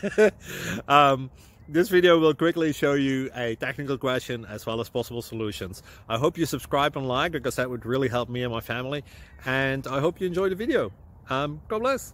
um, this video will quickly show you a technical question as well as possible solutions. I hope you subscribe and like, because that would really help me and my family. And I hope you enjoy the video. God bless.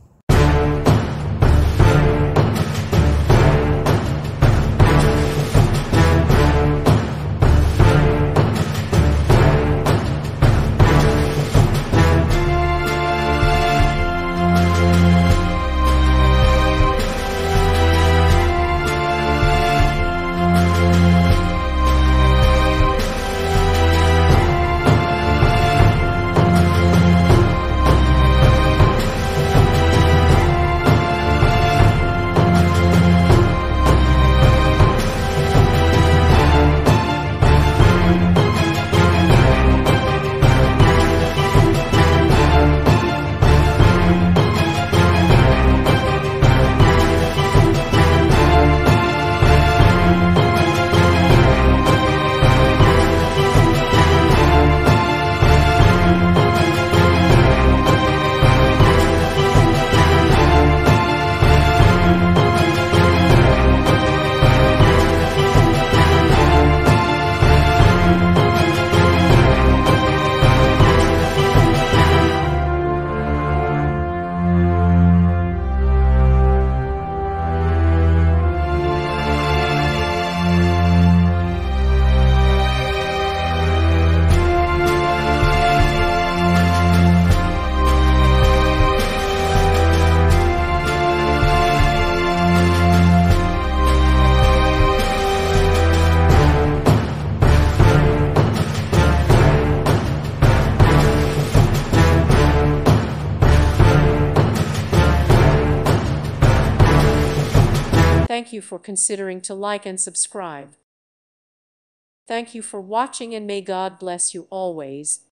Thank you for considering to like and subscribe. Thank you for watching, and may God bless you always.